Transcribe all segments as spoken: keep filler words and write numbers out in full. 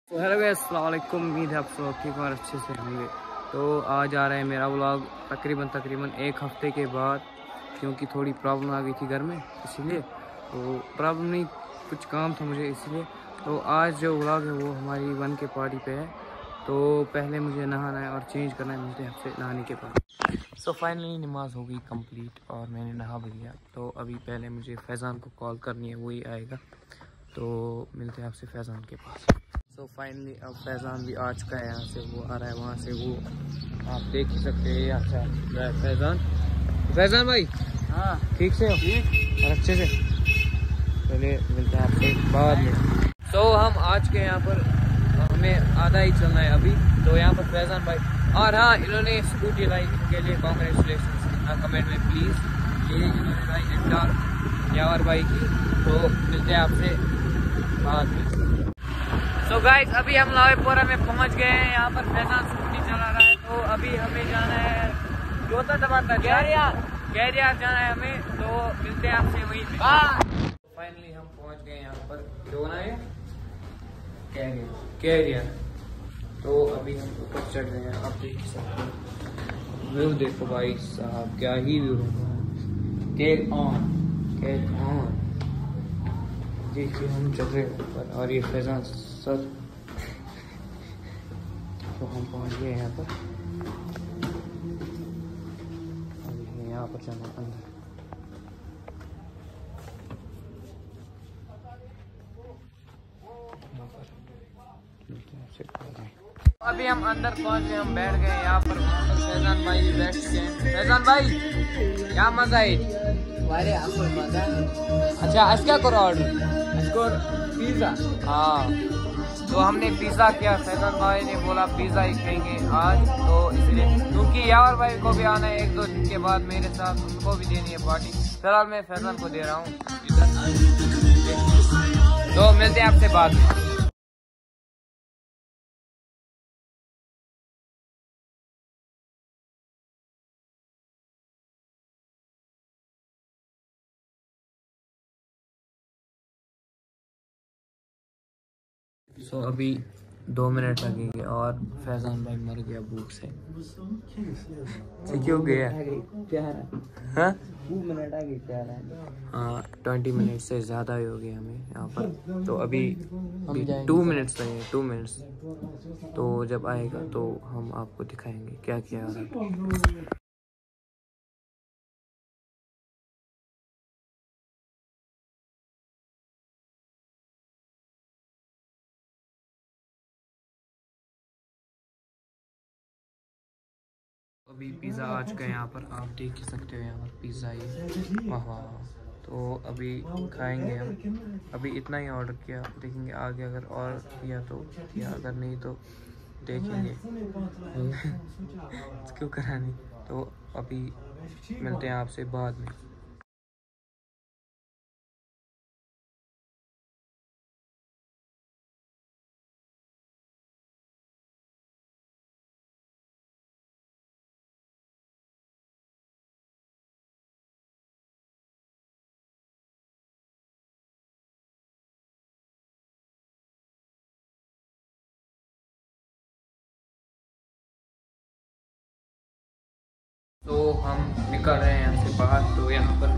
तो hello guys, अस्सलाम वालेकुम। उम्मीद है आप सब ठीक और अच्छे से होंगे। तो आज आ रहा है मेरा व्लॉग तकरीबन तकरीबन एक हफ़्ते के बाद, क्योंकि थोड़ी प्रॉब्लम आ गई थी घर में, इसीलिए। तो प्रॉब्लम नहीं, कुछ काम था मुझे, इसलिए। तो आज जो व्लॉग है वो हमारी वन के पार्टी पे है। तो पहले मुझे नहाना है और चेंज करना है, मिलते हैं आपसे नहाने के बाद। सो फाइनली नमाज हो गई कंप्लीट और मैंने नहा भी लिया। तो अभी पहले मुझे फैज़ान को कॉल करनी है, वही आएगा। तो मिलते हैं आपसे फैज़ान के पास। सो फाइनली अब फैज़ान भी आ चुका है, यहाँ से वो आ रहा है, वहाँ से वो आप देख ही सकते हैं। अच्छा फैज़ान, फैज़ान भाई, हाँ ठीक से हो? ठीक और अच्छे से। चलिए मिलते हैं आपसे बाद में। सो हम आ चुके हैं यहाँ पर, हमें आधा ही चलना है अभी। तो यहाँ पर फैज़ान भाई, और हाँ इन्होंने स्कूटी लाई, इनके लिए कॉन्ग्रेचुलेशन कमेंट में प्लीज़। ये इन्होंने लाई एंटा यावर भाई की। तो मिलते हैं आपसे बाद में। तो so गाइस अभी हम लावेपुरा में पहुंच गए हैं। यहाँ पर फैज़ान स्कूटी चला रहा है। तो अभी हमें जाना है जोता दबाता गैरिया गैरिया जाना है हमें। तो मिलते हैं आपसे वहीं पे। फाइनली हम पहुंच गए यहाँ पर, जो ना है कैरियर। तो अभी हम ऊपर चढ़ गए हैं, आप देख सकते हैं। व्यू देखो भाई साहब, क्या ही व्यू है। केक ऑन केक ऑन देखिए, हम चल रहे हैं ऊपर और ये फैज़ान सर। तो हम पहुंच गए यहाँ पर, अभी यहाँ पर जाना अंदर। अभी हम अंदर पहुंच गए, हम बैठ गए यहाँ पर। फैज़ान भाई भी बैठ चुके हैं। फैज़ान भाई क्या मजा है? मजा। अच्छा आज क्या करो ऑर्डर? पिज़्ज़ा। हाँ तो हमने पिज़्ज़ा किया। फैज़ान भाई ने बोला पिज़्ज़ा ही खाएंगे आज, तो इसलिए, क्योंकि यावर भाई को भी आना है एक दो दिन के बाद मेरे साथ, उनको भी देनी है पार्टी। फिलहाल मैं फैज़ान को दे रहा हूँ। तो मिलते हैं आपसे बाद में। सो so, अभी दो मिनट लगेंगे और फैज़ान भाई मर गया भूख से। क्यों गया? हाँ मिनट आ गई। हाँ ट्वेंटी मिनट से ज़्यादा ही हो गया हमें यहाँ पर। तो अभी टू मिनट्स लगेंगे, टू मिनट्स। तो जब आएगा तो हम आपको दिखाएंगे क्या किया है। अभी पिज़्ज़ा आ चुका है यहाँ पर, आप देख ही सकते हो। यहाँ पर पिज़्ज़ा ही, वाह वाह। तो अभी खाएंगे हम। अभी इतना ही ऑर्डर किया, देखेंगे आगे अगर और किया तो किया, अगर नहीं तो देखेंगे। क्यों करानी। तो अभी मिलते हैं आपसे बाद में। तो हम निकल रहे हैं यहाँ से बाहर। तो यहाँ पर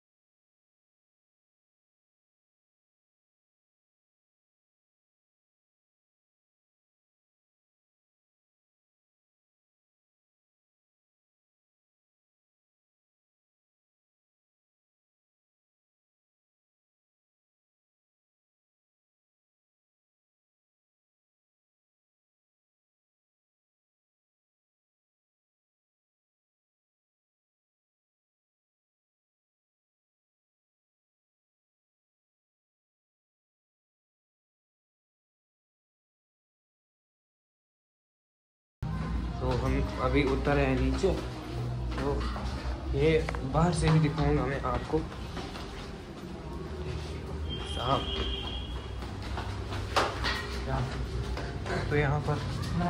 तो हम अभी उतर हैं नीचे। तो ये बाहर से भी दिखाऊंगा मैं आपको साहब। तो यहाँ पर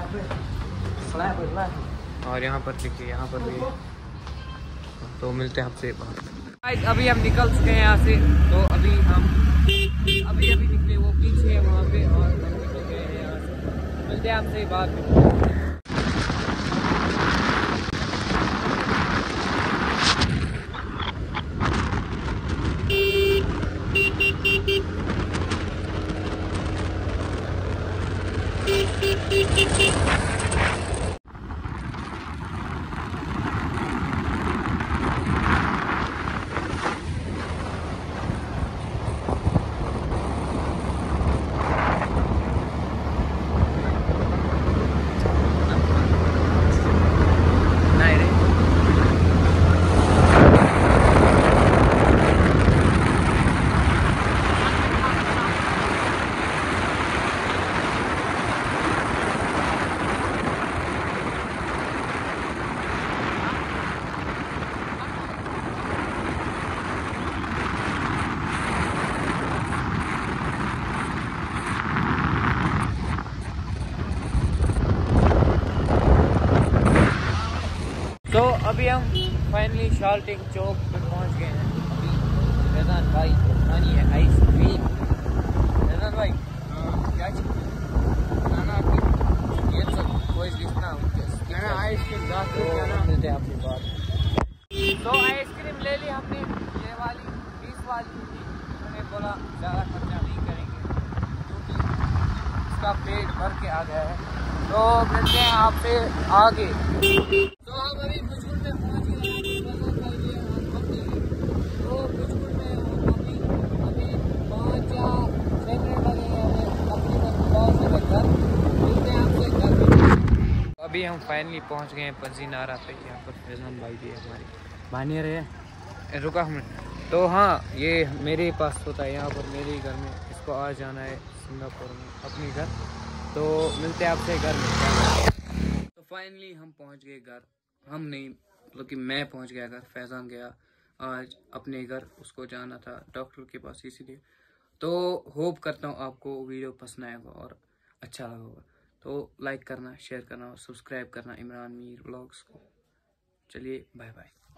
और यहाँ पर देखिए, यहाँ पर भी। तो मिलते हैं आपसे बाहर। अभी हम निकल चुके हैं यहाँ से। तो अभी हम अभी अभी निकले, वो पीछे है वहाँ पे, और हम निकल गए हैं यहाँ से। मिलते हैं आपसे बाद में। तो अभी हम फाइनली शाल्टिंग चौक पे पहुंच गए हैं। अभी फैजान भाई खानी है आइसक्रीम। फैजान भाई क्या खाना आपकी ये सब कोई लिखना मैंने आइसक्रीम मिलते हैं आपके बाद। तो आइसक्रीम ले ली हमने, ये वाली बीस वाली थी। मैंने बोला ज़्यादा खर्चा नहीं करेंगे क्योंकि इसका पेट भर के आ गया है। तो मिलते हैं आपसे आगे। तो हम अभी कुचकुल में पहुंच गए हैं। तो कुचकुल में अभी अभी पाँच या छः मिनट लगेंगे हमें तकरीबन पहुंचने में घर। मिलते हैं आपसे घर। अभी हम फाइनली पहुंच गए हैं पंजीनारा पे। यहाँ पर फैजान भाई भी है हमारे बानियर है। रुका हमने तो हाँ ये मेरे पास होता है यहाँ पर मेरे ही घर में। इसको आ जाना है सिंगापुर में अपने घर। तो मिलते हैं आपसे घर में। तो फाइनली हम पहुंच गए घर। हम नहीं मतलब कि मैं पहुंच गया घर। फैजान गया आज अपने घर, उसको जाना था डॉक्टर के पास इसीलिए। तो होप करता हूँ आपको वीडियो पसंद आएगा और अच्छा लगा होगा। तो लाइक करना, शेयर करना और सब्सक्राइब करना इमरान मीर व्लॉग्स को। चलिए बाय बाय।